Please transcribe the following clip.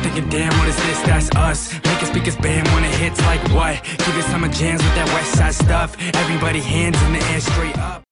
thinking, damn, what is this? That's us. Make a speakers band when it hits like what? Give it summer jams with that west side stuff. Everybody hands in the air straight up.